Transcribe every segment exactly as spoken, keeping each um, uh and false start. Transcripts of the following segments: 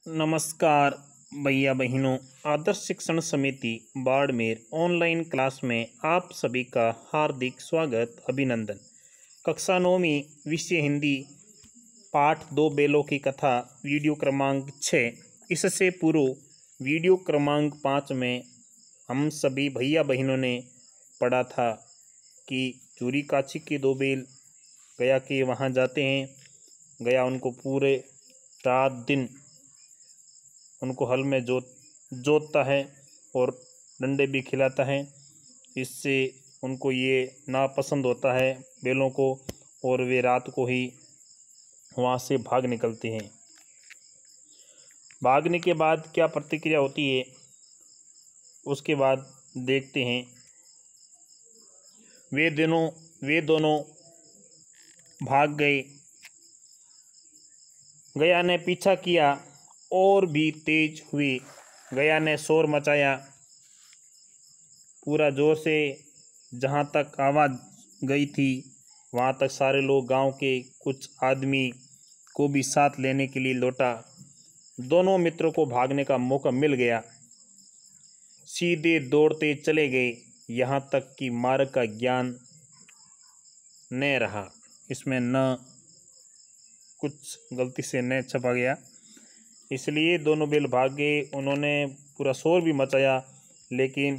नमस्कार भैया बहनों। आदर्श शिक्षण समिति बाड़मेर ऑनलाइन क्लास में आप सभी का हार्दिक स्वागत अभिनंदन। कक्षा नौवीं विषय हिंदी पाठ दो बेलों की कथा वीडियो क्रमांक छः। इससे पूर्व वीडियो क्रमांक पाँच में हम सभी भैया बहनों ने पढ़ा था कि चूरी काची के दो बेल गया के वहाँ जाते हैं। गया उनको पूरे रात दिन उनको हल में जोत जोतता है और डंडे भी खिलाता है। इससे उनको ये नापसंद होता है बैलों को और वे रात को ही वहाँ से भाग निकलते हैं। भागने के बाद क्या प्रतिक्रिया होती है उसके बाद देखते हैं। वे दोनों वे दोनों भाग गए। गया ने पीछा किया और भी तेज हुए। गया ने शोर मचाया पूरा जोर से। जहाँ तक आवाज़ गई थी वहाँ तक सारे लोग गांव के कुछ आदमी को भी साथ लेने के लिए लौटा। दोनों मित्रों को भागने का मौका मिल गया। सीधे दौड़ते चले गए यहाँ तक कि मार्ग का ज्ञान न रहा। इसमें न कुछ गलती से न छपा गया, इसलिए दोनों बैल भाग गए। उन्होंने पूरा शोर भी मचाया लेकिन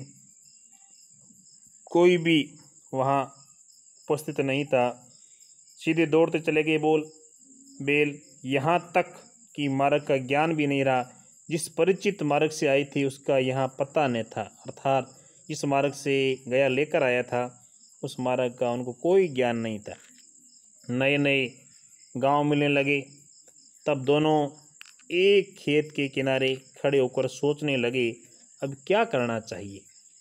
कोई भी वहाँ उपस्थित नहीं था। सीधे दौड़ते चले गए बोल बैल यहाँ तक कि मार्ग का ज्ञान भी नहीं रहा। जिस परिचित मार्ग से आई थी उसका यहाँ पता नहीं था, अर्थात जिस मार्ग से गया लेकर आया था उस मार्ग का उनको कोई ज्ञान नहीं था। नए नए गांव मिलने लगे। तब दोनों एक खेत के किनारे खड़े होकर सोचने लगे अब क्या करना चाहिए।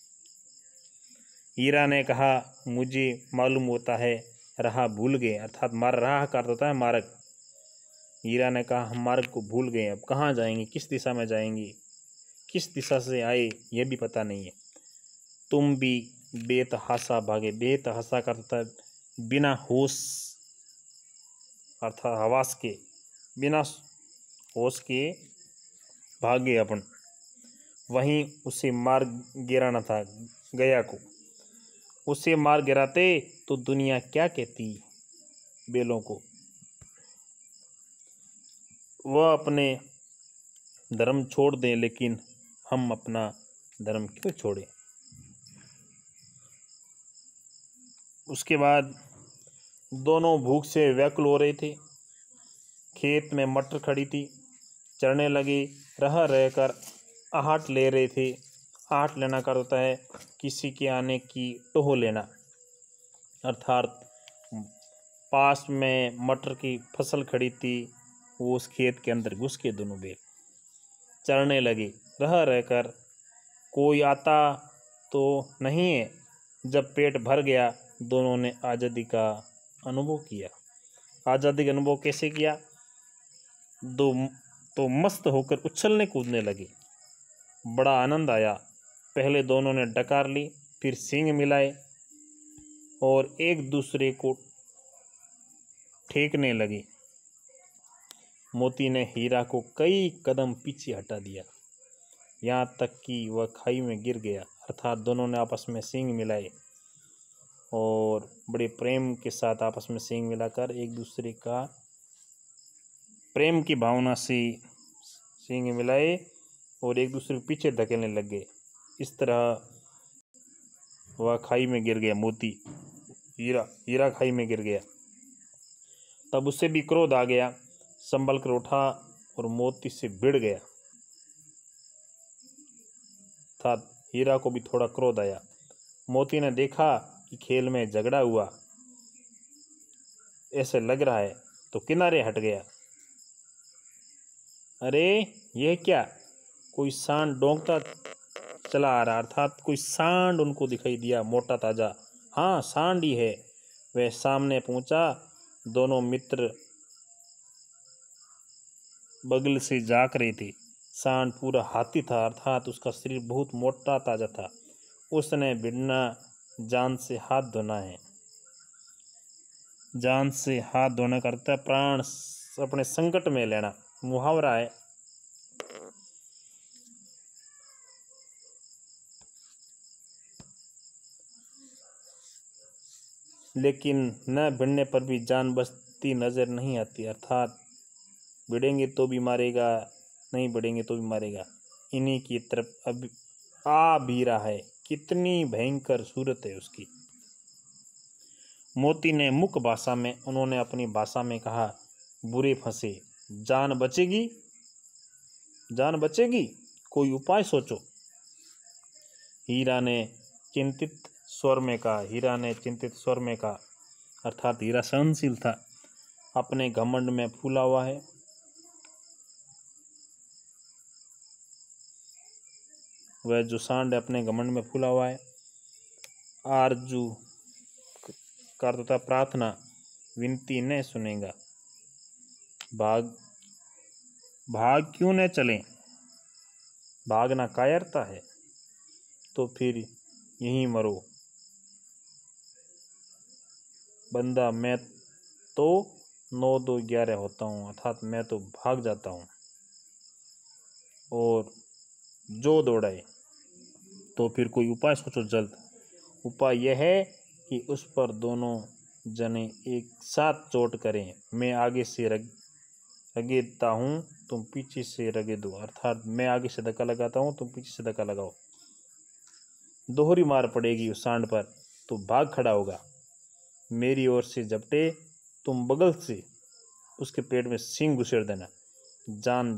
हीरा ने कहा मुझे मालूम होता है राह भूल गए, अर्थात मार राह का अर्थ होता है मार्ग। हीरा ने कहा हम मार्ग को भूल गए, अब कहाँ जाएंगे, किस दिशा में जाएंगे, किस दिशा से आए यह भी पता नहीं है। तुम भी बेतहासा भागे। बेतहासा का अर्थ है बिना होश, अर्थात हवास के, बिना होश के भागे अपन। वहीं उसे मार गिराना था गया को। उसे मार गिराते तो दुनिया क्या कहती बैलों को। वह अपने धर्म छोड़ दें लेकिन हम अपना धर्म क्यों छोड़ें। उसके बाद दोनों भूख से व्याकुल हो रहे थे। खेत में मटर खड़ी थी, चढ़ने लगे। रह रहकर आहट ले रहे थे। आहट लेना कर होता है किसी के आने की टोह लेना, अर्थात पास में मटर की फसल खड़ी थी, वो उस खेत के अंदर घुस के दोनों बैल चढ़ने लगे। रह रहकर कोई आता तो नहीं है। जब पेट भर गया दोनों ने आज़ादी का अनुभव किया। आज़ादी का अनुभव कैसे किया? दो तो मस्त होकर उछलने कूदने लगे। बड़ा आनंद आया। पहले दोनों ने डकार ली, फिर सींग मिलाए और एक दूसरे को ठेकने लगे। मोती ने हीरा को कई कदम पीछे हटा दिया, यहाँ तक कि वह खाई में गिर गया। अर्थात दोनों ने आपस में सींग मिलाए और बड़े प्रेम के साथ आपस में सींग मिलाकर एक दूसरे का प्रेम की भावना से सींग मिलाए और एक दूसरे के पीछे धकेलने लग गए। इस तरह वह खाई में गिर गया। मोती हीरा हीरा खाई में गिर गया। तब उसे भी क्रोध आ गया, संभल कर उठा और मोती से भिड़ गया। था हीरा को भी थोड़ा क्रोध आया। मोती ने देखा कि खेल में झगड़ा हुआ ऐसे लग रहा है तो किनारे हट गया। अरे यह क्या, कोई सांड डोंकता चला आ रहा, अर्थात कोई सांड उनको दिखाई दिया, मोटा ताजा। हाँ सांड ही है। वह सामने पहुंचा। दोनों मित्र बगल से झाँक रहे थे। सांड पूरा हाथी था, अर्थात उसका शरीर बहुत मोटा ताजा था। उसने बिना जान से हाथ धोना है। जान से हाथ धोना करता प्राण अपने संकट में लेना, मुहावरा है। लेकिन न भिड़ने पर भी जान बचती नजर नहीं आती, अर्थात भिड़ेंगे तो भी मारेगा, नहीं भिड़ेंगे तो भी मारेगा। इन्हीं की तरफ अब आ भी रहा है। कितनी भयंकर सूरत है उसकी। मोती ने मुख भाषा में, उन्होंने अपनी भाषा में कहा, बुरे फंसे, जान बचेगी, जान बचेगी, कोई उपाय सोचो। हीरा ने चिंतित स्वर में कहा, हीरा ने चिंतित स्वर में कहा, अर्थात हीरा सहनशील था, अपने घमंड में फूला हुआ है। वह जो सांड अपने घमंड में फूला हुआ है। आरजू का तथा प्रार्थना, विनती न सुनेगा। भाग भाग क्यों न चलें, भागना कायरता है, तो फिर यहीं मरो। बंदा मैं तो नौ दो ग्यारह होता हूँ, अर्थात मैं तो भाग जाता हूँ। और जो दौड़ाए, तो फिर कोई उपाय सोचो जल्द। उपाय यह है कि उस पर दोनों जने एक साथ चोट करें। मैं आगे से रग रगेदता हूँ, तुम पीछे से रगेदो, अर्थात मैं आगे से धक्का लगाता हूँ, तुम पीछे से धक्का लगाओ। दोहरी मार पड़ेगी उस सांड पर तो भाग खड़ा होगा। मेरी ओर से झपटे, तुम बगल से उसके पेट में सींग घुसेड़ देना। जान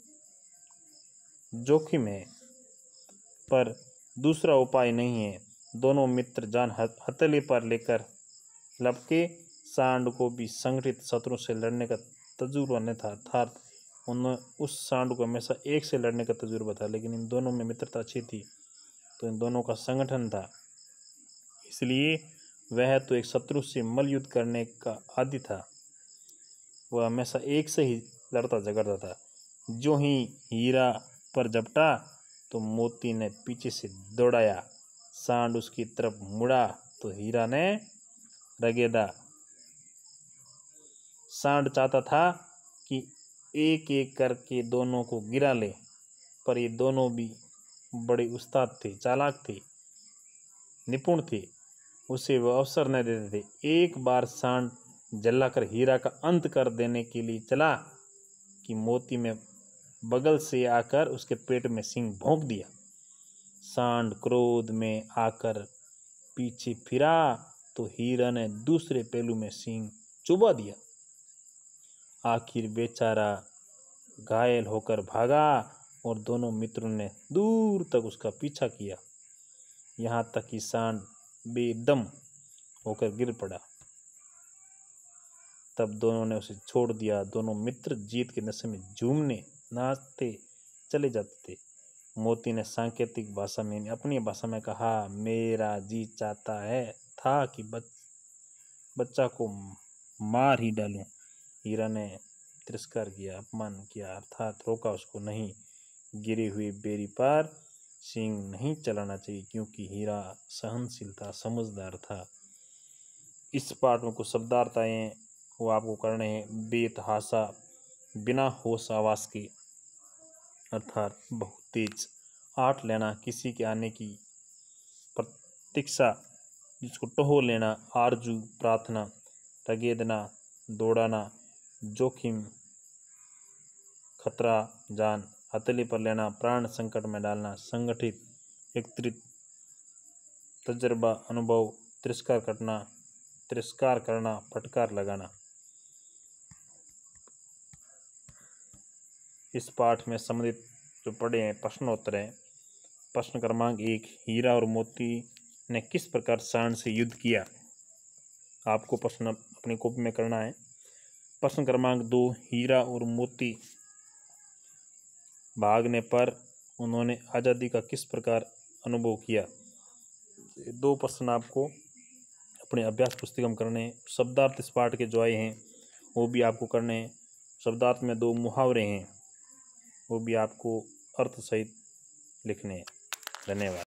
जोखिम है, पर दूसरा उपाय नहीं है। दोनों मित्र जान हथेली पर लेकर लपके। सांड को भी संगठित शत्रु से लड़ने का तजुर्बा न था, अर्थात उन्होंने उस सांड को हमेशा एक से लड़ने का तजुर्बा था, लेकिन इन दोनों में मित्रता अच्छी थी, तो इन दोनों का संगठन था, इसलिए वह तो एक शत्रु से मल युद्ध करने का आदी था। वह हमेशा एक से ही लड़ता झगड़ता था। जो ही हीरा पर झपटा तो मोती ने पीछे से दौड़ाया। सांड उसकी तरफ मुड़ा तो हीरा ने रगेदा। सांड चाहता था कि एक एक करके दोनों को गिरा ले, पर ये दोनों भी बड़े उस्ताद थे, चालाक थे, निपुण थे, उसे वह अवसर न देते थे। एक बार सांड जलाकर हीरा का अंत कर देने के लिए चला कि मोती में बगल से आकर उसके पेट में सींग भोंक दिया। सांड क्रोध में आकर पीछे फिरा तो हीरा ने दूसरे पहलू में सींग चुबा दिया। आखिर बेचारा घायल होकर भागा और दोनों मित्रों ने दूर तक उसका पीछा किया, यहाँ तक कि सांड बेदम होकर गिर पड़ा। तब दोनों ने उसे छोड़ दिया। दोनों मित्र जीत के नशे में झूमने नाचते चले जाते थे। मोती ने सांकेतिक भाषा में, अपनी भाषा में कहा, मेरा जी चाहता है था कि बच, बच्चा को मार ही डालूं। हीरा ने तिरस्कार किया, अपमान किया, अर्थात रोका उसको नहीं। गिरी हुई बेरी पर सींग नहीं चलाना चाहिए, क्योंकि हीरा सहनशील था, समझदार था। इस पाठ में कुछ शब्दार्थ आए हैं, वो आपको करने हैं। बेतहाशा, बिना होश आवास के, अर्थात बहुत तेज। आठ लेना, किसी के आने की प्रतीक्षा, जिसको टहो लेना। आरजू, प्रार्थना। रगेदना, दौड़ाना। जोखिम, खतरा, जान। हथेली पर लेना, प्राण संकट में डालना। संगठित, एकत्रित। तजर्बा, अनुभव। तिरस्कार करना, तिरस्कार करना, फटकार लगाना। इस पाठ में संबंधित जो पढ़े हैं प्रश्नोत्तर हैं। प्रश्न क्रमांक एक, हीरा और मोती ने किस प्रकार सांड से युद्ध किया? आपको प्रश्न अपनी कॉपी में करना है। प्रश्न क्रमांक दो, हीरा और मोती भागने पर उन्होंने आज़ादी का किस प्रकार अनुभव किया? दो प्रश्न आपको अपने अभ्यास पुस्तिका में करने हैं। शब्दार्थ इस पाठ के जो आए हैं वो भी आपको करने हैं। शब्दार्थ में दो मुहावरे हैं, वो भी आपको अर्थ सहित लिखने हैं। धन्यवाद।